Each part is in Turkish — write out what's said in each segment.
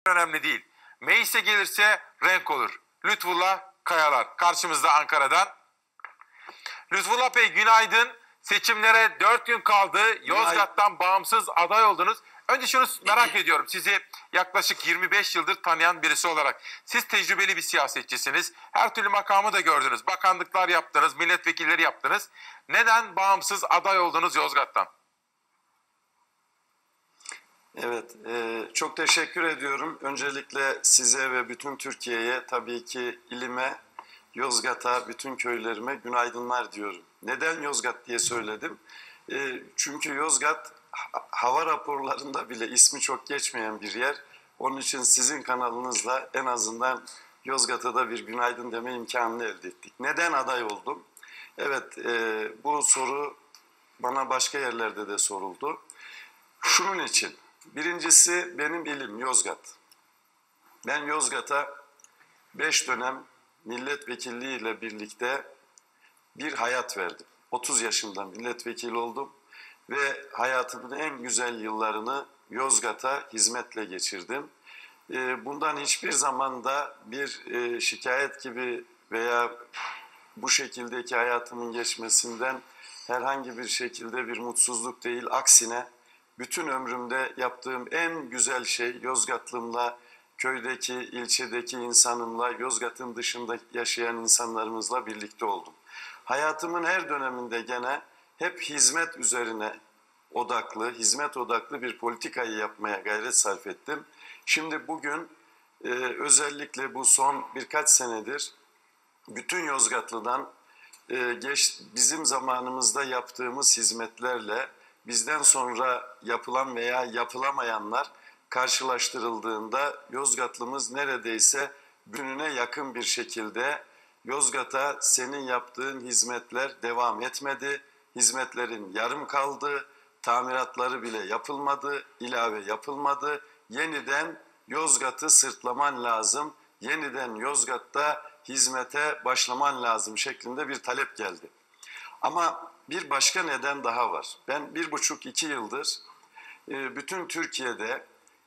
önemli değil. Meclise gelirse renk olur. Lütfullah Kayalar karşımızda Ankara'dan. Lütfullah Bey günaydın. Seçimlere 4 gün kaldı. Yozgat'tan bağımsız aday oldunuz. Önce şunu merak ediyorum. Sizi yaklaşık 25 yıldır tanıyan birisi olarak. Siz tecrübeli bir siyasetçisiniz. Her türlü makamı da gördünüz. Bakanlıklar yaptınız, milletvekilleri yaptınız. Neden bağımsız aday oldunuz Yozgat'tan? Evet, çok teşekkür ediyorum. Öncelikle size ve bütün Türkiye'ye, tabii ki ilime, Yozgat'a, bütün köylerime günaydınlar diyorum. Neden Yozgat diye söyledim? Çünkü Yozgat hava raporlarında bile ismi çok geçmeyen bir yer. Onun için sizin kanalınızla en azından Yozgat'a da bir günaydın deme imkanını elde ettik. Neden aday oldum? Evet, bu soru bana başka yerlerde de soruldu. Şunun için, birincisi benim ilim Yozgat. Ben Yozgat'a 5 dönem milletvekilliği ile birlikte bir hayat verdim. 30 yaşında milletvekili oldum ve hayatımın en güzel yıllarını Yozgat'a hizmetle geçirdim. Bundan hiçbir zaman da bir şikayet gibi veya bu şekildeki hayatımın geçmesinden herhangi bir şekilde bir mutsuzluk değil. Aksine bütün ömrümde yaptığım en güzel şey Yozgatlımla, köydeki, ilçedeki insanımla, Yozgat'ın dışında yaşayan insanlarımızla birlikte oldum. Hayatımın her döneminde gene hep hizmet üzerine odaklı, hizmet odaklı bir politikayı yapmaya gayret sarf ettim. Şimdi bugün özellikle bu son birkaç senedir bütün Yozgatlı'dan bizim zamanımızda yaptığımız hizmetlerle bizden sonra yapılan veya yapılamayanlar karşılaştırıldığında Yozgatlımız neredeyse bütününe yakın bir şekilde Yozgat'a senin yaptığın hizmetler devam etmedi, hizmetlerin yarım kaldı, tamiratları bile yapılmadı, ilave yapılmadı. Yeniden Yozgat'ı sırtlaman lazım, yeniden Yozgat'ta hizmete başlaman lazım şeklinde bir talep geldi. Ama bir başka neden daha var. Ben 1,5-2 yıldır bütün Türkiye'de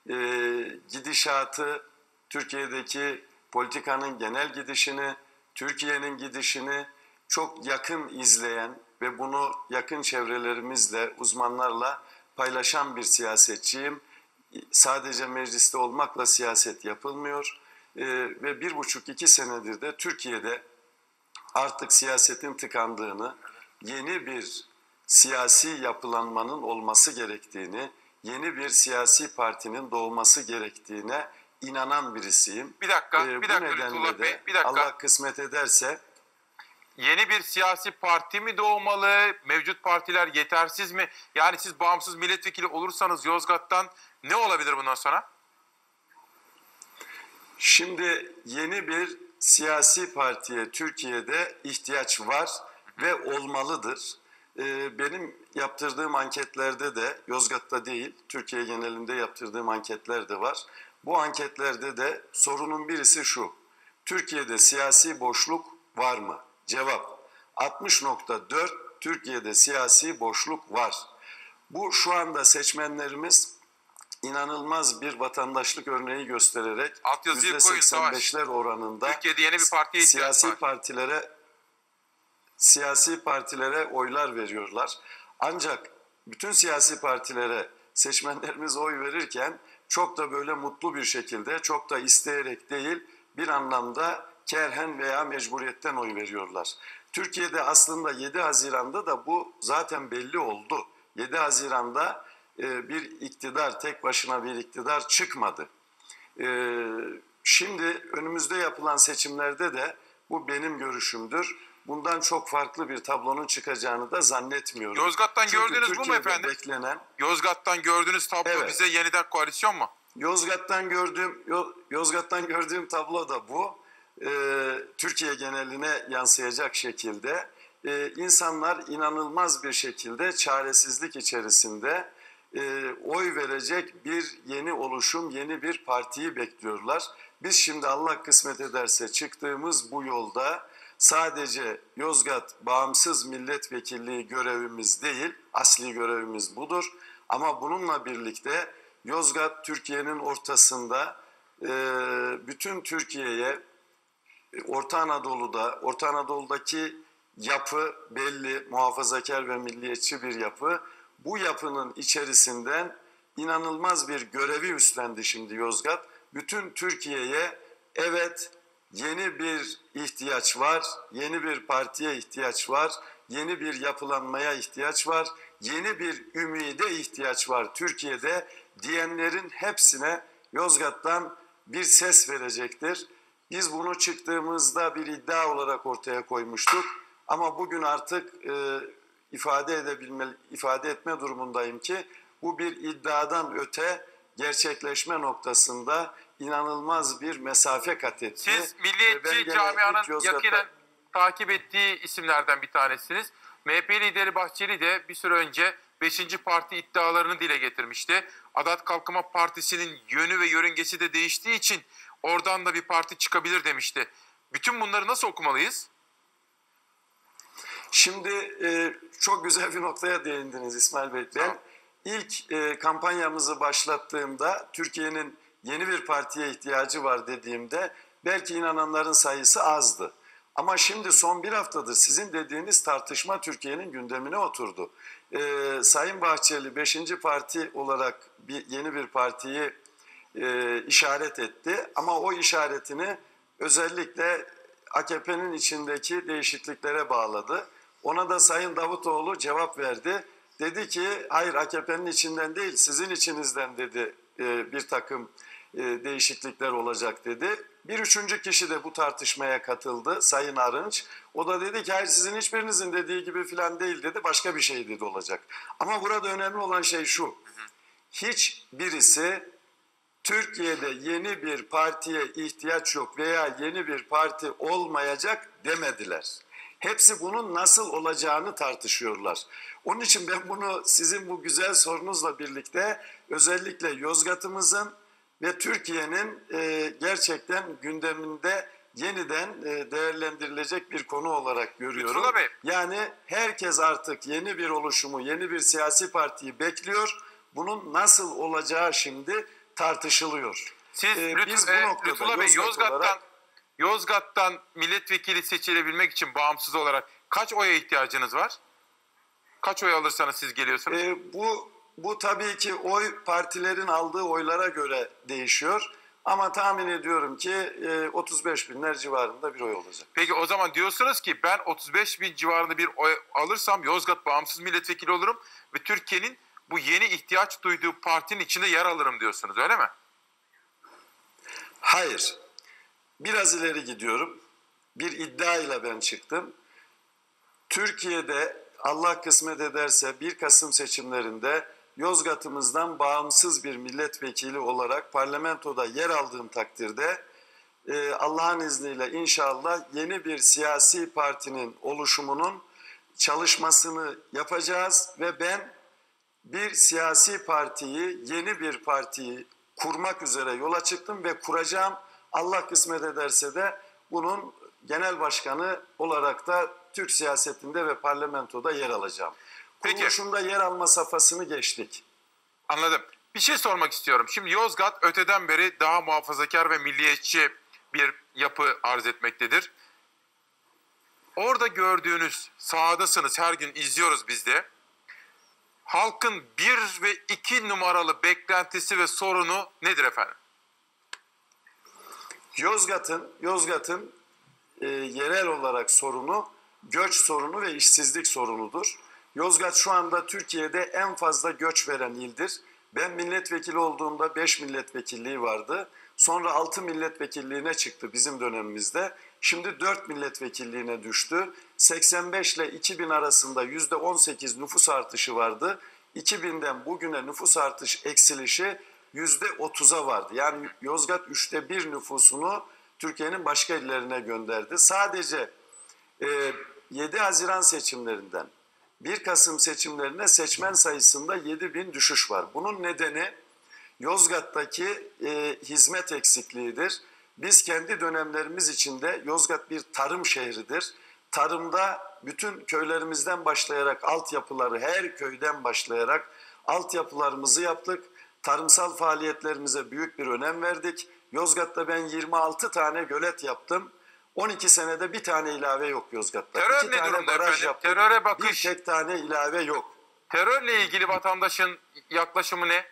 gidişatı, Türkiye'deki politikanın genel gidişini, Türkiye'nin gidişini çok yakın izleyen ve bunu yakın çevrelerimizle, uzmanlarla paylaşan bir siyasetçiyim. Sadece mecliste olmakla siyaset yapılmıyor ve 1,5-2 senedir de Türkiye'de artık siyasetin tıkandığını, yeni bir siyasi yapılanmanın olması gerektiğini, yeni bir siyasi partinin doğması gerektiğine inanan birisiyim. Bir dakika Bu nedenle de Allah kısmet ederse yeni bir siyasi parti mi doğmalı? Mevcut partiler yetersiz mi? Yani siz bağımsız milletvekili olursanız Yozgat'tan ne olabilir bundan sonra? Şimdi yeni bir siyasi partiye Türkiye'de ihtiyaç var ve olmalıdır. Benim yaptırdığım anketlerde de, Yozgat'ta değil, Türkiye genelinde yaptırdığım anketler de var. Bu anketlerde de sorunun birisi şu: Türkiye'de siyasi boşluk var mı? Cevap: 60,4 Türkiye'de siyasi boşluk var. Bu şu anda seçmenlerimiz inanılmaz bir vatandaşlık örneği göstererek %85'ler oranında Türkiye'de yeni bir partiye siyasi partilere oylar veriyorlar. Ancak bütün siyasi partilere seçmenlerimiz oy verirken çok da böyle mutlu bir şekilde, çok da isteyerek değil, bir anlamda kerhen veya mecburiyetten oy veriyorlar. Türkiye'de aslında 7 Haziran'da da bu zaten belli oldu. 7 Haziran'da bir iktidar, tek başına bir iktidar çıkmadı. Şimdi önümüzde yapılan seçimlerde de bu benim görüşümdür. Bundan çok farklı bir tablonun çıkacağını da zannetmiyorum. Yozgat'tan gördünüz bu mu efendim? Yozgat'tan gördüğünüz tablo evet. Bize yeniden koalisyon mu? Yozgat'tan gördüğüm tablo da bu. Türkiye geneline yansıyacak şekilde insanlar inanılmaz bir şekilde çaresizlik içerisinde oy verecek bir yeni oluşum, yeni bir partiyi bekliyorlar. Biz şimdi Allah kısmet ederse çıktığımız bu yolda sadece Yozgat bağımsız milletvekilliği görevimiz değil, asli görevimiz budur. Ama bununla birlikte Yozgat Türkiye'nin ortasında bütün Türkiye'ye, Orta Anadolu'daki yapı belli, muhafazakar ve milliyetçi bir yapı. Bu yapının içerisinden inanılmaz bir görevi üstlendi şimdi Yozgat. Bütün Türkiye'ye evet, yeni bir ihtiyaç var, yeni bir partiye ihtiyaç var, yeni bir yapılanmaya ihtiyaç var, yeni bir ümide ihtiyaç var Türkiye'de diyenlerin hepsine Yozgat'tan bir ses verecektir. Biz bunu çıktığımızda bir iddia olarak ortaya koymuştuk ama bugün artık ifade etme durumundayım ki bu bir iddiadan öte gerçekleşme noktasında inanılmaz bir mesafe kat etti. Siz milliyetçi camianın yakinen takip ettiği isimlerden bir tanesiniz. MHP lideri Bahçeli de bir süre önce 5. parti iddialarını dile getirmişti. Adalet Kalkınma Partisi'nin yönü ve yörüngesi de değiştiği için oradan da bir parti çıkabilir demişti. Bütün bunları nasıl okumalıyız? Şimdi çok güzel bir noktaya değindiniz İsmail Bey. Ben ilk kampanyamızı başlattığımda Türkiye'nin yeni bir partiye ihtiyacı var dediğimde belki inananların sayısı azdı. Ama şimdi son bir haftadır sizin dediğiniz tartışma Türkiye'nin gündemine oturdu. Sayın Bahçeli 5. parti olarak yeni bir partiyi işaret etti. Ama o işaretini özellikle AKP'nin içindeki değişikliklere bağladı. Ona da Sayın Davutoğlu cevap verdi. Dedi ki hayır, AKP'nin içinden değil sizin içinizden dedi bir takım değişiklikler olacak dedi. Bir üçüncü kişi de bu tartışmaya katıldı, Sayın Arınç. O da dedi ki hayır, sizin hiçbirinizin dediği gibi falan değil dedi, başka bir şey dedi olacak. Ama burada önemli olan şey şu: hiçbirisi Türkiye'de yeni bir partiye ihtiyaç yok veya yeni bir parti olmayacak demediler. Hepsi bunun nasıl olacağını tartışıyorlar. Onun için ben bunu sizin bu güzel sorunuzla birlikte özellikle Yozgat'ımızın ve Türkiye'nin gerçekten gündeminde yeniden değerlendirilecek bir konu olarak görüyorum. Yani herkes artık yeni bir oluşumu, yeni bir siyasi partiyi bekliyor. Bunun nasıl olacağı şimdi tartışılıyor. Siz Lütfullah Bey, Yozgat'tan milletvekili seçilebilmek için bağımsız olarak kaç oya ihtiyacınız var? Kaç oy alırsanız siz geliyorsunuz? Bu tabii ki oy partilerin aldığı oylara göre değişiyor. Ama tahmin ediyorum ki 35 binler civarında bir oy olacak. Peki o zaman diyorsunuz ki ben 35 bin civarında bir oy alırsam Yozgat bağımsız milletvekili olurum ve Türkiye'nin bu yeni ihtiyaç duyduğu partinin içinde yer alırım diyorsunuz, öyle mi? Hayır. Biraz ileri gidiyorum. Bir iddiayla ben çıktım. Türkiye'de Allah kısmet ederse 1 Kasım seçimlerinde Yozgat'ımızdan bağımsız bir milletvekili olarak parlamentoda yer aldığım takdirde Allah'ın izniyle inşallah yeni bir siyasi partinin oluşumunun çalışmasını yapacağız ve ben bir siyasi partiyi, yeni bir partiyi kurmak üzere yola çıktım ve kuracağım. Allah kısmet ederse de bunun genel başkanı olarak da Türk siyasetinde ve parlamentoda yer alacağım. Kuruluşunda yer alma safhasını geçtik. Anladım. Bir şey sormak istiyorum. Şimdi Yozgat öteden beri daha muhafazakar ve milliyetçi bir yapı arz etmektedir. Orada gördüğünüz, sahadasınız, her gün izliyoruz biz de. Halkın 1 ve 2 numaralı beklentisi ve sorunu nedir efendim? Yozgat'ın yerel olarak sorunu göç sorunu ve işsizlik sorunudur. Yozgat şu anda Türkiye'de en fazla göç veren ildir. Ben milletvekili olduğumda 5 milletvekilliği vardı. Sonra 6 milletvekilliğine çıktı bizim dönemimizde. Şimdi 4 milletvekilliğine düştü. 85 ile 2000 arasında %18 nüfus artışı vardı. 2000'den bugüne nüfus artış eksilişi %30'a vardı. Yani Yozgat 1/3 nüfusunu Türkiye'nin başka illerine gönderdi. Sadece 7 Haziran seçimlerinden 1 Kasım seçimlerine seçmen sayısında 7.000 düşüş var. Bunun nedeni Yozgat'taki hizmet eksikliğidir. Biz kendi dönemlerimiz içinde Yozgat bir tarım şehridir. Tarımda bütün köylerimizden başlayarak altyapıları, her köyden başlayarak altyapılarımızı yaptık. Tarımsal faaliyetlerimize büyük bir önem verdik. Yozgat'ta ben 26 tane gölet yaptım. 12 senede bir tane ilave yok Yozgat'ta. Terör 2 ne tane durumda baraj efendim? yaptım. Teröre Bir bakış, tek tane ilave yok. terörle ilgili vatandaşın yaklaşımı ne?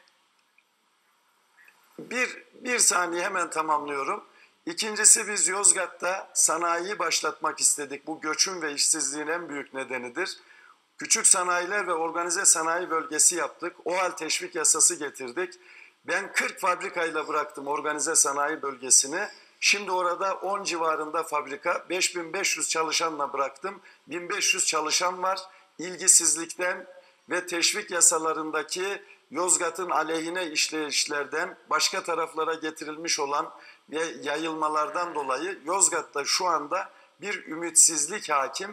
Bir saniye hemen tamamlıyorum. İkincisi, biz Yozgat'ta sanayiyi başlatmak istedik. Bu göçün ve işsizliğin en büyük nedenidir. Küçük sanayiler ve organize sanayi bölgesi yaptık. OHAL teşvik yasası getirdik. Ben 40 fabrikayla bıraktım organize sanayi bölgesini. Şimdi orada 10 civarında fabrika, 5500 çalışanla bıraktım. 1500 çalışan var. İlgisizlikten ve teşvik yasalarındaki Yozgat'ın aleyhine işleyişlerden, başka taraflara getirilmiş olan ve yayılmalardan dolayı Yozgat'ta şu anda bir ümitsizlik hakim.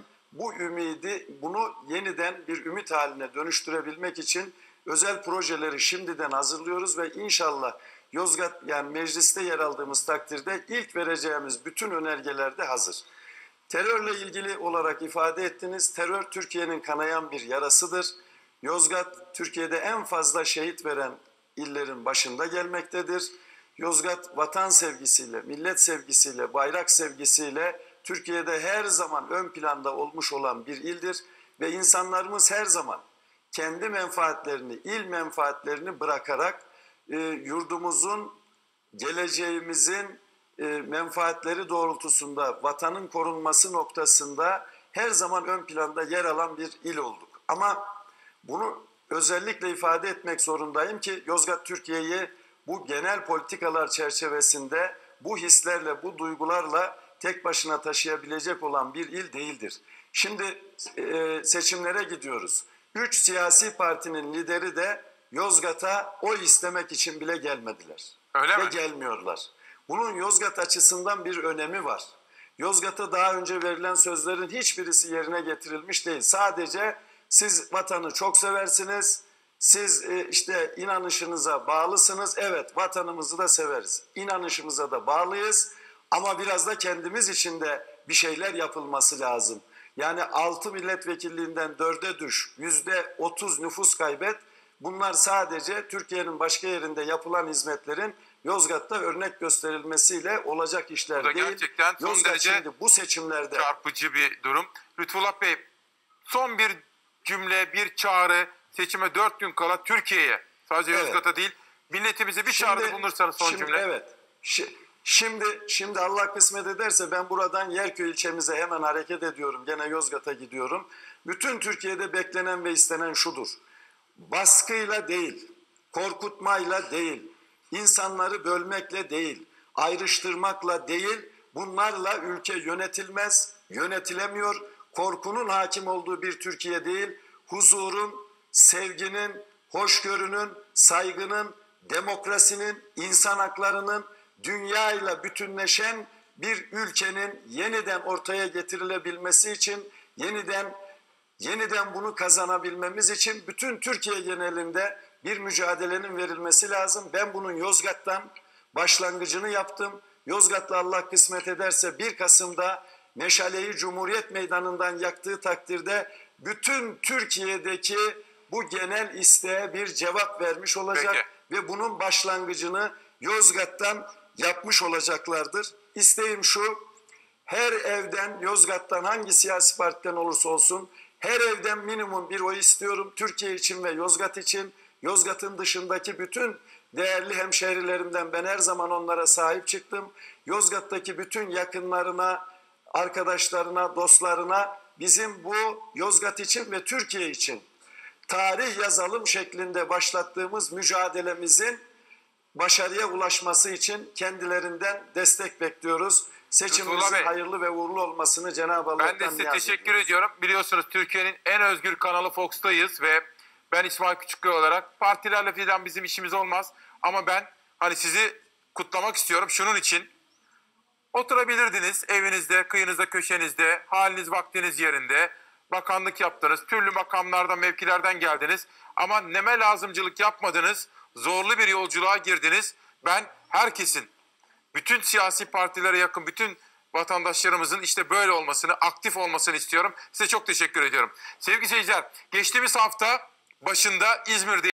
Bunu yeniden bir ümit haline dönüştürebilmek için özel projeleri şimdiden hazırlıyoruz ve inşallah Yozgat, yani mecliste yer aldığımız takdirde ilk vereceğimiz bütün önergeler de hazır. Terörle ilgili olarak ifade ettiniz. Terör Türkiye'nin kanayan bir yarasıdır. Yozgat Türkiye'de en fazla şehit veren illerin başında gelmektedir. Yozgat vatan sevgisiyle, millet sevgisiyle, bayrak sevgisiyle Türkiye'de her zaman ön planda olmuş olan bir ildir ve insanlarımız her zaman kendi menfaatlerini, il menfaatlerini bırakarak yurdumuzun, geleceğimizin menfaatleri doğrultusunda vatanın korunması noktasında her zaman ön planda yer alan bir il olduk. Ama bunu özellikle ifade etmek zorundayım ki Yozgat Türkiye'yi bu genel politikalar çerçevesinde bu hislerle, bu duygularla tek başına taşıyabilecek olan bir il değildir. Şimdi seçimlere gidiyoruz. 3 siyasi partinin lideri de Yozgat'a oy istemek için bile gelmediler. Öyle ve mi? gelmiyorlar. Bunun Yozgat açısından bir önemi var. Yozgat'a daha önce verilen sözlerin hiçbirisi yerine getirilmiş değil. Sadece siz vatanı çok seversiniz, siz işte inanışınıza bağlısınız. Evet, vatanımızı da severiz. İnanışımıza da bağlıyız ama biraz da kendimiz için de bir şeyler yapılması lazım. Yani 6 milletvekilliğinden 4'e düş, %30 nüfus kaybet. Bunlar sadece Türkiye'nin başka yerinde yapılan hizmetlerin Yozgat'ta örnek gösterilmesiyle olacak işler Bu da değil. gerçekten son Yozgat derece şimdi bu seçimlerde çarpıcı bir durum. Lütfullah Bey, son bir cümle, bir çağrı, seçime 4 gün kala Türkiye'ye, sadece Evet. Yozgat'a değil, milletimize bir çağrıda bulunursanız son cümle. Evet. Şimdi Allah kısmet ederse ben buradan Yerköy ilçemize hemen hareket ediyorum. Gene Yozgat'a gidiyorum. Bütün Türkiye'de beklenen ve istenen şudur. Baskıyla değil, korkutmayla değil, insanları bölmekle değil, ayrıştırmakla değil, bunlarla ülke yönetilmez, yönetilemiyor. Korkunun hakim olduğu bir Türkiye değil, huzurun, sevginin, hoşgörünün, saygının, demokrasinin, insan haklarının dünyayla bütünleşen bir ülkenin yeniden ortaya getirilebilmesi için, yeniden bunu kazanabilmemiz için bütün Türkiye genelinde bir mücadelenin verilmesi lazım. Ben bunun Yozgat'tan başlangıcını yaptım. Yozgat'la Allah kısmet ederse 1 Kasım'da meşaleyi Cumhuriyet Meydanı'ndan yaktığı takdirde bütün Türkiye'deki bu genel isteğe bir cevap vermiş olacak. Peki. Ve bunun başlangıcını Yozgat'tan yapmış olacaklardır. İsteğim şu, her evden, Yozgat'tan hangi siyasi partiden olursa olsun, her evden minimum bir oy istiyorum. Türkiye için ve Yozgat için, Yozgat'ın dışındaki bütün değerli hemşehrilerimden ben her zaman onlara sahip çıktım. Yozgat'taki bütün yakınlarına, arkadaşlarına, dostlarına bizim bu Yozgat için ve Türkiye için tarih yazalım şeklinde başlattığımız mücadelemizin başarıya ulaşması için kendilerinden destek bekliyoruz. Seçimimizin hayırlı ve uğurlu olmasını Cenab-ı Allah'tan niyaz ediyoruz. Ben de size teşekkür ediyorum. Biliyorsunuz Türkiye'nin en özgür kanalı Fox'tayız ve ben İsmail Küçükköy olarak partilerle filan bizim işimiz olmaz. Ama ben sizi kutlamak istiyorum şunun için. Oturabilirdiniz evinizde, kıyınızda, köşenizde, haliniz vaktiniz yerinde. Bakanlık yaptınız, türlü makamlardan, mevkilerden geldiniz. Ama neme lazımcılık yapmadınız, zorlu bir yolculuğa girdiniz. Ben herkesin, bütün siyasi partilere yakın, bütün vatandaşlarımızın işte böyle olmasını, aktif olmasını istiyorum. Size çok teşekkür ediyorum. Sevgili seyirciler, geçtiğimiz hafta başında İzmir'de